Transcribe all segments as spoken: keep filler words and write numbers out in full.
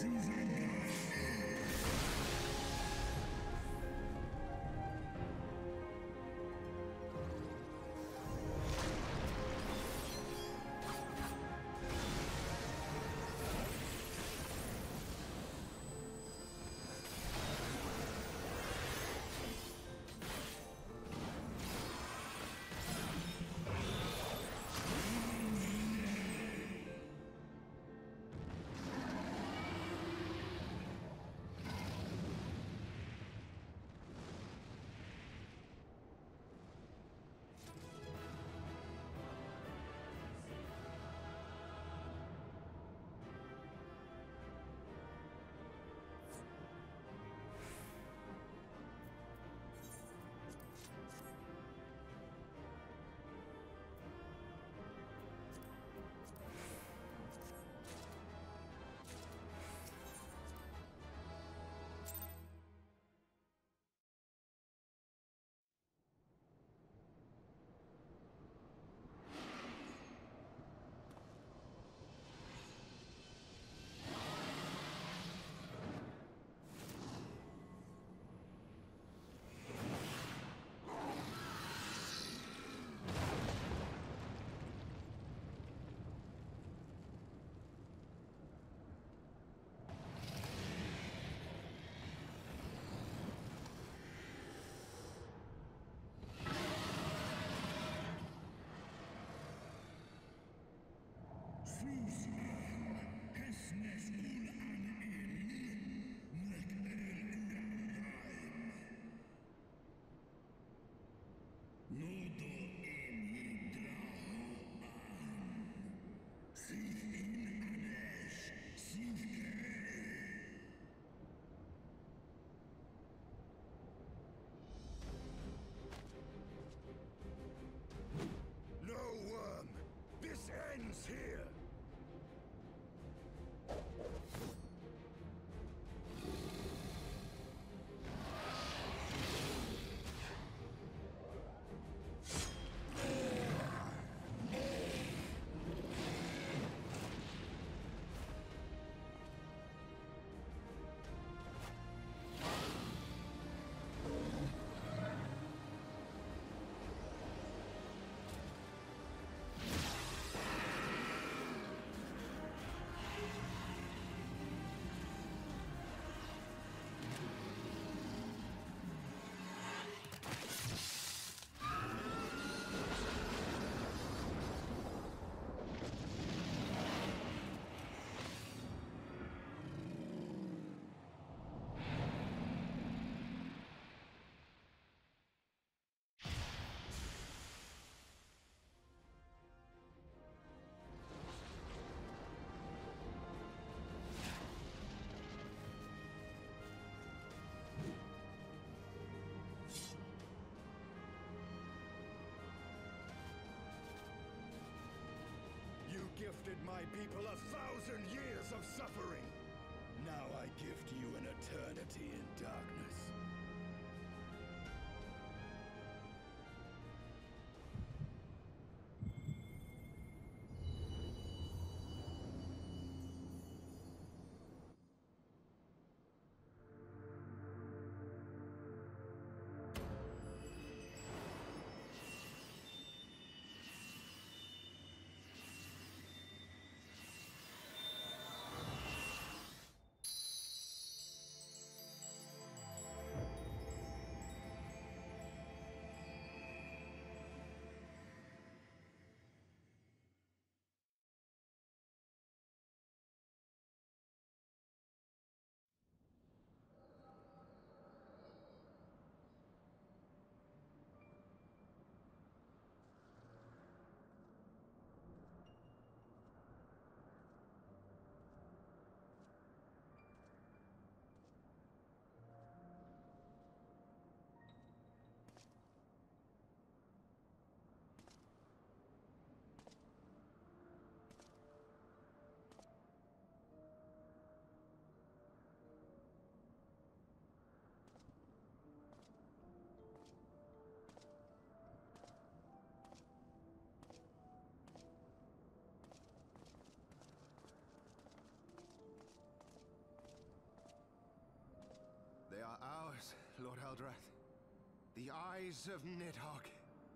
Ends here! Gifted my people a thousand years of suffering. Now I gift you an eternity in darkness. Lord Eldrath. The eyes of Nidhogg.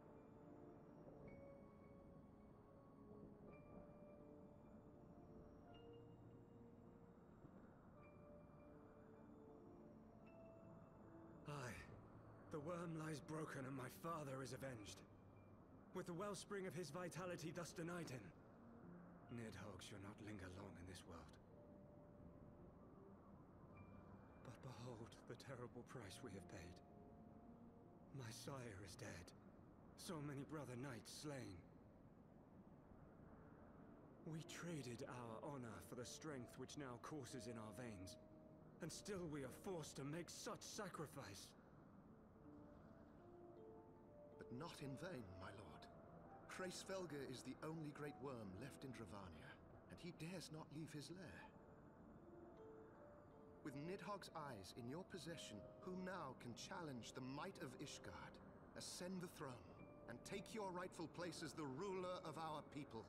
Aye. The worm lies broken and my father is avenged. With the wellspring of his vitality thus denied him, Nidhogg shall not linger long in this world. But behold the terrible price we have paid. My sire is dead. So many brother knights slain. We traded our honor for the strength which now courses in our veins, and still we are forced to make such sacrifice. But not in vain, my lord. Hraesvelgr is the only great worm left in Dravania, and he dares not leave his lair. With Nidhogg's eyes in your possession, who now can challenge the might of Ishgard, ascend the throne, and take your rightful place as the ruler of our people?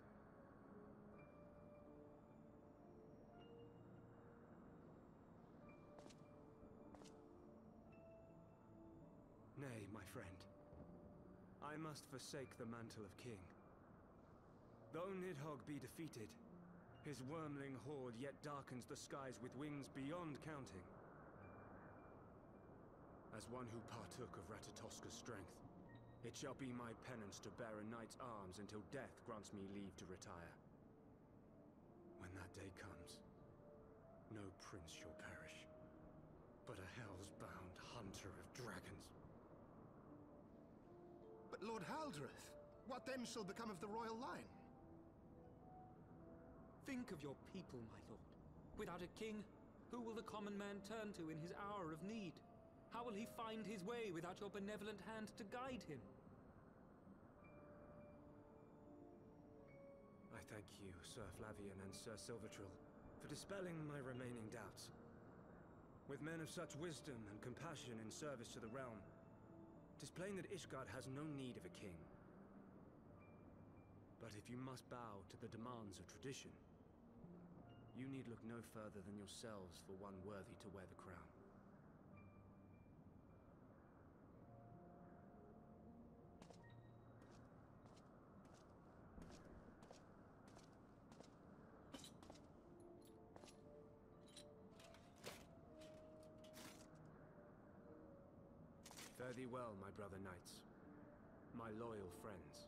Nay, my friend. I must forsake the mantle of king. Though Nidhogg be defeated, his wormling horde yet darkens the skies with wings beyond counting. As one who partook of Ratatoska's strength, it shall be my penance to bear a knight's arms until death grants me leave to retire. When that day comes, no prince shall perish, but a hell's-bound hunter of dragons. But Lord Haldreth, what then shall become of the royal line? Think of your people, my lord. Without a king, who will the common man turn to in his hour of need? How will he find his way without your benevolent hand to guide him? I thank you, Sir Flavian and Sir Silvertrill, for dispelling my remaining doubts. With men of such wisdom and compassion in service to the realm, 'tis plain that Ishgard has no need of a king. But if you must bow to the demands of tradition, you need look no further than yourselves for one worthy to wear the crown. Fare thee well, my brother knights, my loyal friends.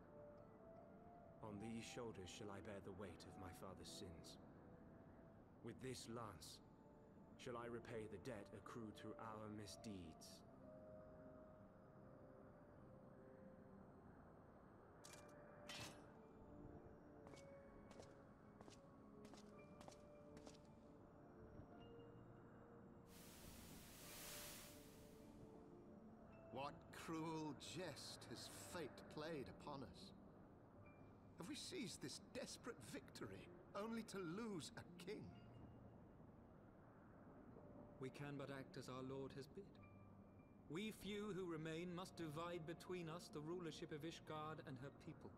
On these shoulders shall I bear the weight of my father's sins. With this lance shall I repay the debt accrued through our misdeeds. What cruel jest has fate played upon us? Have we seized this desperate victory only to lose a king? We can but act as our lord has bid. We few who remain must divide between us the rulership of Ishgard and her people.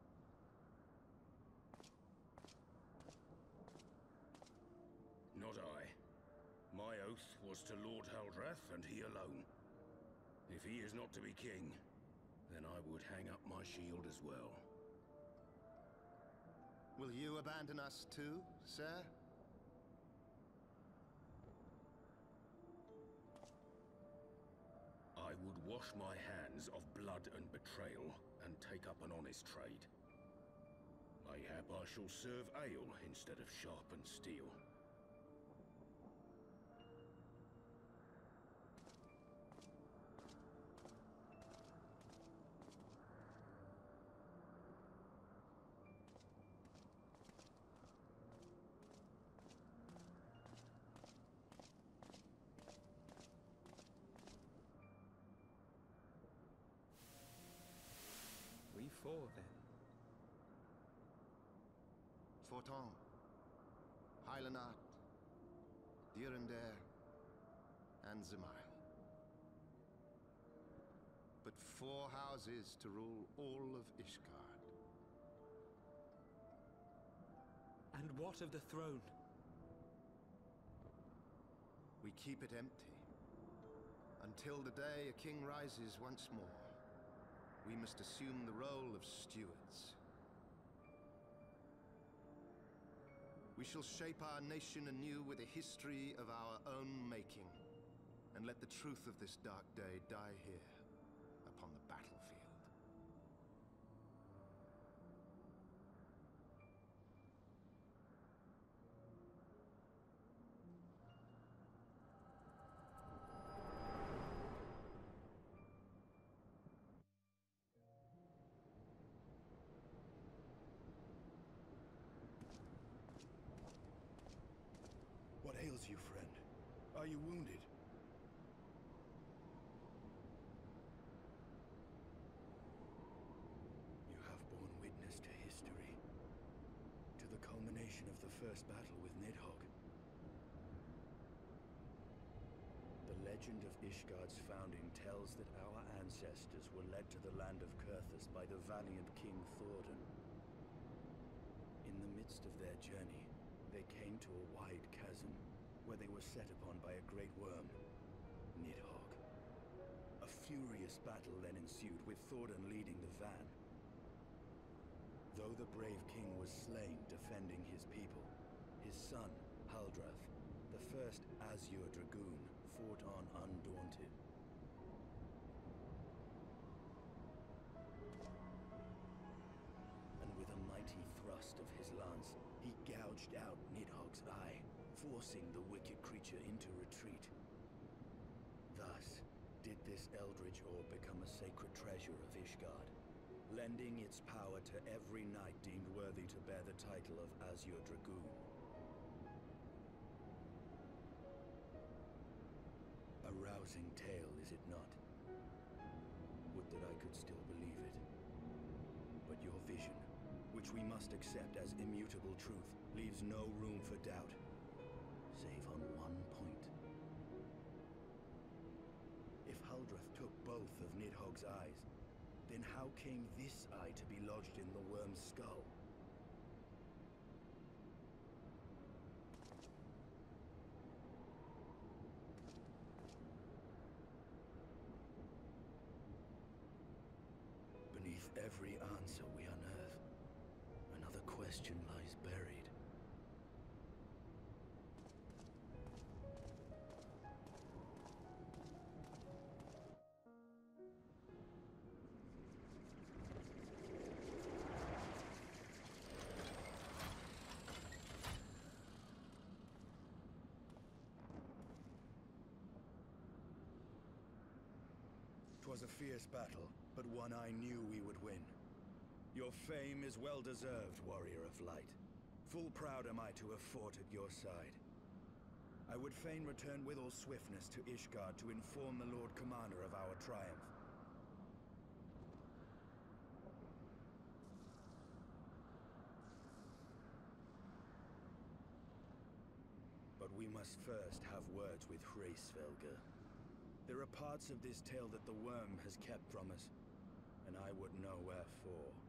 Not I. My oath was to Lord Haldreth, and he alone. If he is not to be king, then I would hang up my shield as well. Will you abandon us too, sir? I would wash my hands of blood and betrayal and take up an honest trade. Mayhap I shall serve ale instead of sharpened steel. We four, then. Forton, Hylanat, Dyrendare, and Zemail. But four houses to rule all of Ishgard. And what of the throne? We keep it empty, Until the day a king rises once more, we must assume the role of stewards. We shall shape our nation anew with a history of our own making, and let the truth of this dark day die here, upon the battlefield. What ails you, friend? Are you wounded? You have borne witness to history, to the culmination of the first battle with Nidhogg. The legend of Ishgard's founding tells that our ancestors were led to the land of Kurthus by the valiant King Thordan. In the midst of their journey, they came to a wide chasm, where they were set upon by a great worm, Nidhogg. A furious battle then ensued, with Thordan leading the van. Though the brave king was slain defending his people, his son, Haldrath, the first Azure Dragoon, fought on undaunted. And with a mighty thrust of his lance, he gouged out Nidhogg's eye, forcing the wicked creature into retreat. Thus, did this eldritch orb become a sacred treasure of Ishgard, lending its power to every knight deemed worthy to bear the title of Azure Dragoon. A rousing tale, is it not? Would that I could still believe it. But your vision, which we must accept as immutable truth, leaves no room for doubt, save on one point. If Haldrath took both of Nidhogg's eyes, then how came this eye to be lodged in the worm's skull? Beneath every answer we unearth, another question lies buried. It was a fierce battle, but one I knew we would win. Your fame is well deserved, warrior of light. Full proud am I to have fought at your side. I would fain return with all swiftness to Ishgard to inform the Lord Commander of our triumph. But we must first have words with Hraesvelgr. There are parts of this tale that the worm has kept from us, and I would know wherefore.